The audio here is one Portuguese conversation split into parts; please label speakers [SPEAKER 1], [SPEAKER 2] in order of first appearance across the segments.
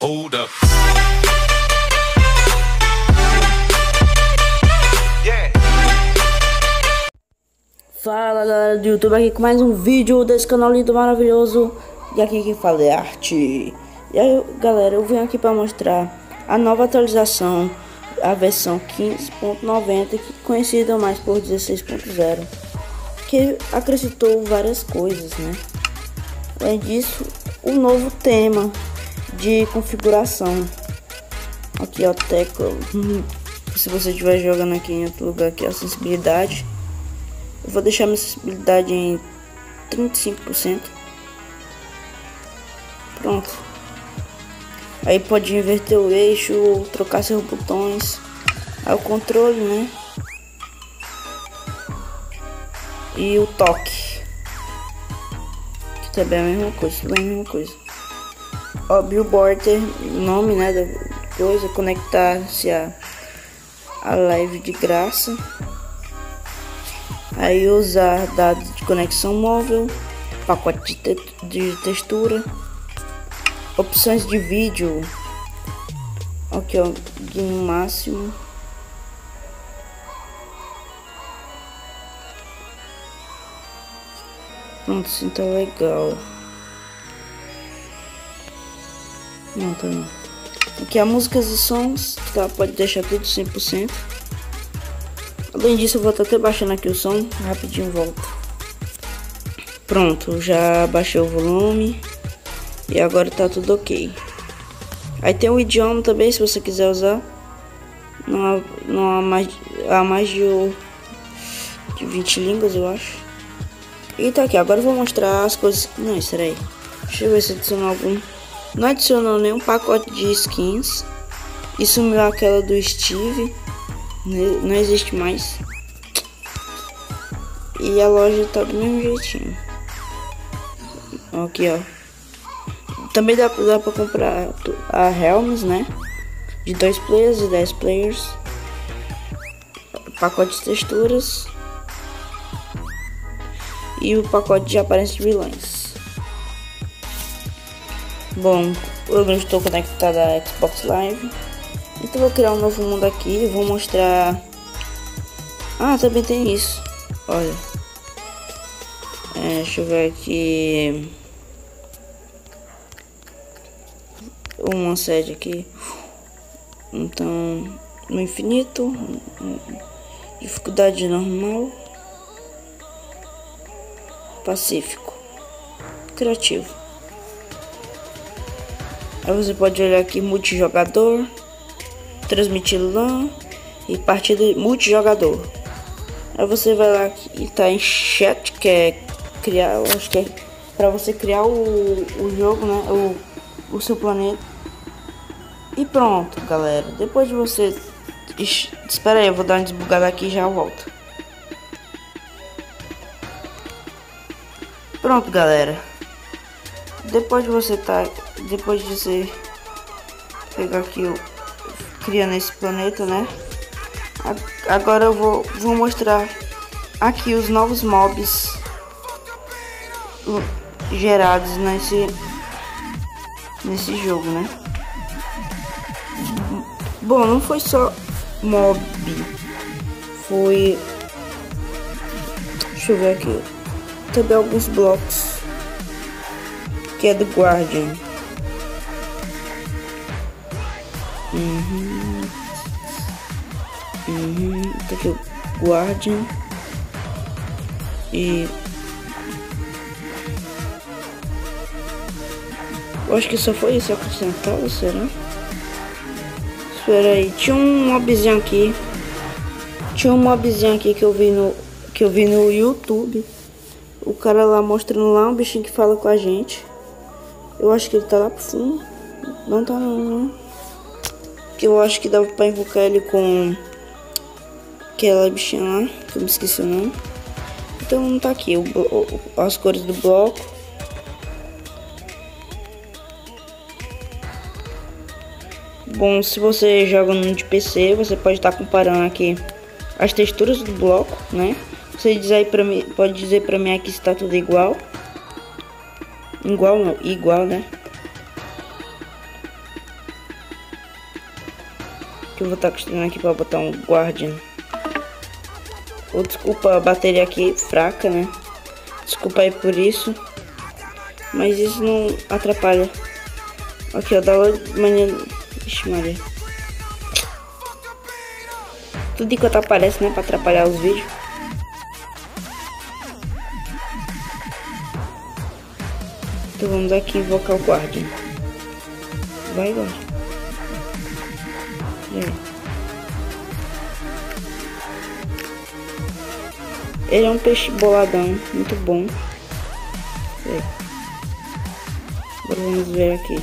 [SPEAKER 1] Hold up.
[SPEAKER 2] Fala galera do YouTube, aqui com mais um vídeo desse canal lindo, maravilhoso. E aqui quem fala é Arte. E aí galera, eu venho aqui para mostrar a nova atualização, a versão 15.90, conhecida mais por 16.0, que acrescentou várias coisas, né? Além disso, um novo tema de configuração. Aqui ó, tecla, se você estiver jogando aqui em outro lugar, aqui a sensibilidade. Eu vou deixar minha sensibilidade em 35%. Pronto. Aí pode inverter o eixo, trocar seus botões. Aí o controle, né? E o toque, que também é a mesma coisa, tudo é a mesma coisa. Ó, billboard, nome, né, da coisa, conectar-se a live de graça. Aí usar dados de conexão móvel, pacote de textura, opções de vídeo, aqui ó, no máximo. Pronto, assim tá legal. Não, tá não. Aqui há músicas e sons, tá? Pode deixar tudo 100%. Além disso, eu vou estar até baixando aqui o som, rapidinho volto. Pronto, já baixei o volume e agora tá tudo ok. Aí tem o idioma também, se você quiser usar. Não há mais de 20 línguas, eu acho. E tá aqui, agora eu vou mostrar as coisas. Não, isso aí. Deixa eu ver se adicionou algum. Não adicionou nenhum pacote de skins. E sumiu aquela do Steve. Não existe mais. E a loja tá do mesmo jeitinho. Aqui ó. Também dá pra comprar a Helms, né? De 2 players e 10 players. Pacote de texturas. E o pacote de aparência de vilões. Bom, eu não estou conectado à Xbox Live. Então vou criar um novo mundo aqui, vou mostrar. Ah, também tem isso. Olha. Deixa eu ver aqui. Uma sede aqui. Então, no infinito. Dificuldade normal. Pacífico. Criativo. Aí você pode olhar aqui multijogador. Transmitir LAN e partida multijogador. Aí você vai lá e tá em chat, que é criar, eu acho que é para você criar o jogo, né, o seu planeta. E pronto, galera. Depois de você, espera aí, eu vou dar uma desbugada aqui e já volto. Pronto, galera. Depois de você pegar aqui criando esse planeta, né? Agora eu vou mostrar aqui os novos mobs gerados nesse jogo, né? Bom, não foi só mob, foi, deixa eu ver aqui, também alguns blocos, que é do Guardian. Tá aqui o Guardian. E eu acho que só foi isso acrescentado, será? Espera aí, tinha um mobzinho aqui. Que eu vi no YouTube. O cara lá mostrando lá um bichinho que fala com a gente. Eu acho que ele tá lá pro fundo. Não tá não, né? Que eu acho que dava pra invocar ele com aquela bichinha lá, que eu me esqueci o nome. Então não tá aqui as cores do bloco. Bom, se você joga no de PC, você pode estar comparando aqui as texturas do bloco, né? Você diz aí pra mim, pode dizer pra mim aqui se tá tudo igual. Igual não, igual, né? que eu vou estar construindo aqui para botar um Guardian. Ou desculpa, a bateria aqui fraca, né? Desculpa aí por isso. Mas isso não atrapalha. Aqui, ó, da manhã. Ixi, Maria. Tudo enquanto aparece, né? Pra atrapalhar os vídeos. Então vamos aqui invocar o Guardian. Vai, Guardian. Ele é um peixe boladão, muito bom. Agora vamos ver aqui.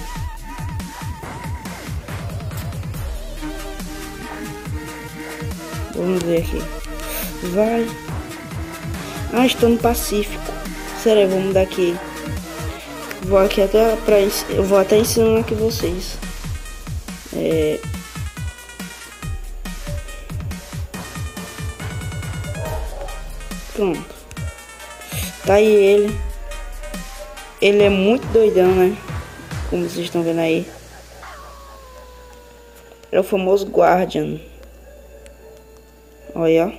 [SPEAKER 2] Vamos ver aqui. Vai. Ah, estou no Pacífico. Sério, vamos daqui. Vou aqui até pra... Eu vou até ensinando aqui vocês. Pronto. Tá aí ele. Ele é muito doidão, né? Como vocês estão vendo aí. É o famoso Guardian. Olha.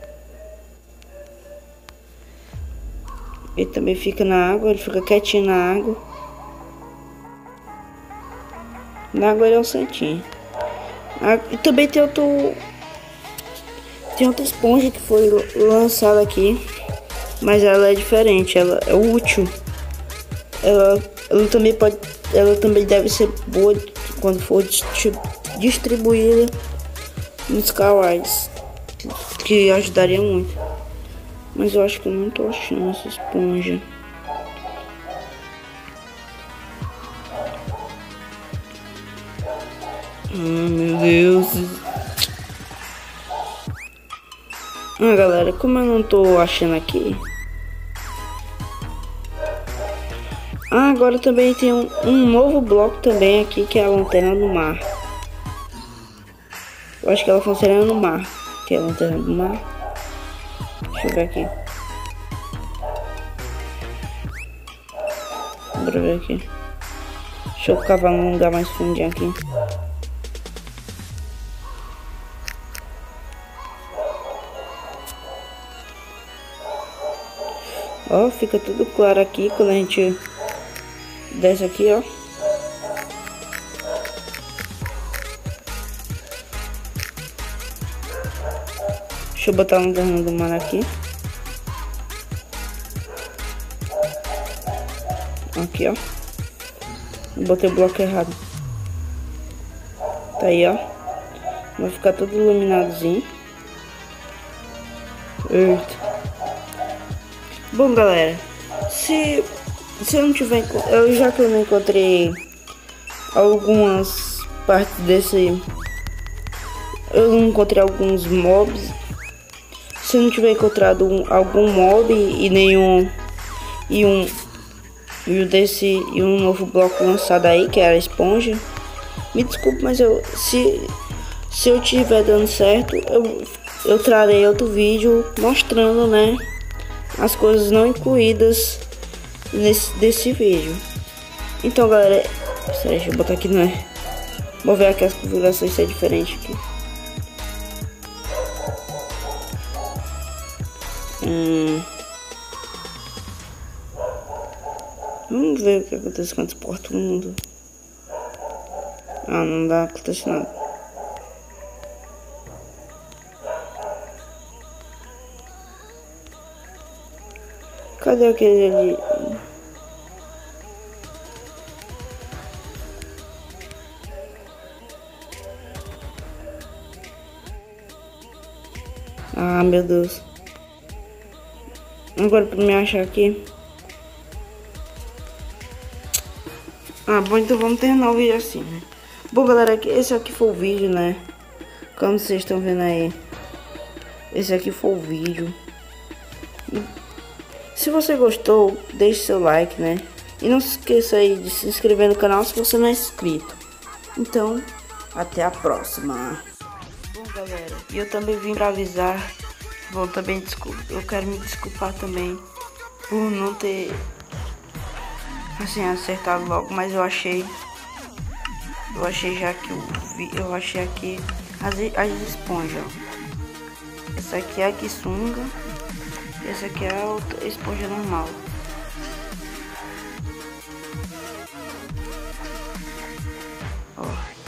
[SPEAKER 2] Ele também fica na água. Ele fica quietinho na água. Na água ele é um santinho. E também tem outra esponja que foi lançada aqui. Mas ela é diferente. Ela é útil. Ela também deve ser boa quando for distribuída nos kawais, que ajudaria muito. Mas eu acho que eu não tô achando essa esponja. Meu Deus. Galera, como eu não tô achando aqui. Agora também tem um novo bloco também aqui, que é a lanterna do mar. Eu acho que ela funciona no mar. Que é a lanterna do mar. Deixa eu ver aqui. Bora ver aqui. Deixa eu cavar num lugar mais fundinho aqui. Ó, fica tudo claro aqui quando a gente desce aqui, ó. Deixa eu botar um lanterna do mar aqui. Aqui, ó. Eu botei o bloco errado. Tá aí, ó. Vai ficar tudo iluminadozinho. Eita. Bom, galera. Se eu não tiver... já que eu não encontrei algumas partes desse... Eu não encontrei alguns mobs. Se eu não tiver encontrado algum mob e nenhum... E um novo bloco lançado aí, que era a esponja. Me desculpe, mas se eu tiver dando certo, eu trarei outro vídeo mostrando, né, as coisas não incluídas desse vídeo. Então, galera, deixa eu botar aqui, né? Vou ver aqui as configurações se é diferente aqui. Vamos ver o que acontece quando exporta o mundo. Não dá, acontece nada. Cadê aquele ali? Meu Deus. Agora pra me achar aqui. Bom, então vamos terminar o vídeo assim, né? Bom, galera, esse aqui foi o vídeo, né? Como vocês estão vendo aí. Esse aqui foi o vídeo. Se você gostou, deixe seu like, né? E não se esqueça aí de se inscrever no canal se você não é inscrito. Então, até a próxima. Bom, galera, e eu também vim pra avisar. Bom, também eu quero me desculpar também por não ter assim acertado logo, mas eu achei já que eu achei aqui as esponjas. Essa aqui é a Kisunga. Essa aqui é a outra esponja normal. Ó.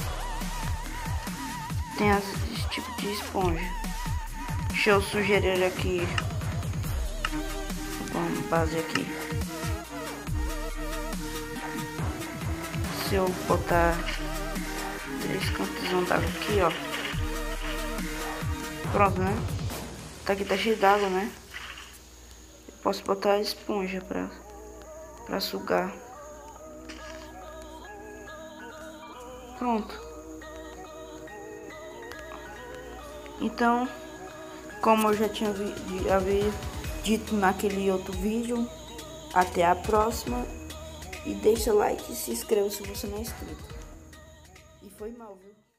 [SPEAKER 2] Tem esse tipo de esponja. Deixa eu sugerir aqui uma base aqui. Se eu botar 3 cantos d'água aqui, ó. Pronto, né? Tá aqui, tá cheio d'água, né? Eu posso botar a esponja pra sugar. Pronto. Então, como eu já tinha dito naquele outro vídeo, até a próxima. E deixa like e se inscreva se você não é inscrito. E foi mal, viu?